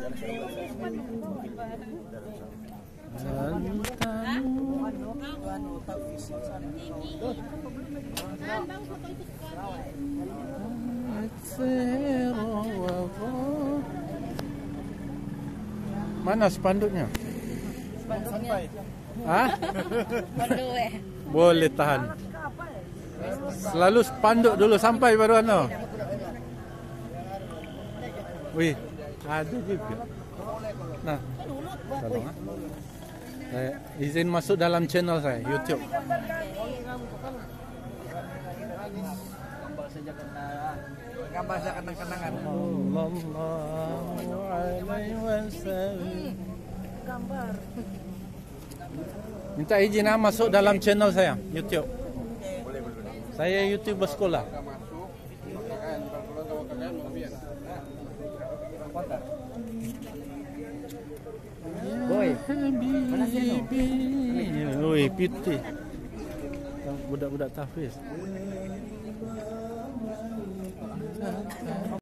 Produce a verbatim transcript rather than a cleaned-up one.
Mana spanduknya? Spanduknya. Hah? Spanduk eh. Boleh tahan. Selalu spanduk dulu sampai baru ano. Wih, ada juga. Nah, tolong ah. Saya izin masuk dalam channel saya YouTube. Gambar saja kenang-kenangan. Sallallahu alaihi wasallam. Gambar. Minta izin ah masuk dalam channel saya YouTube. Saya YouTuber sekolah. Boy, mana sih no? Oi, piti. Budak-budak tahfiz.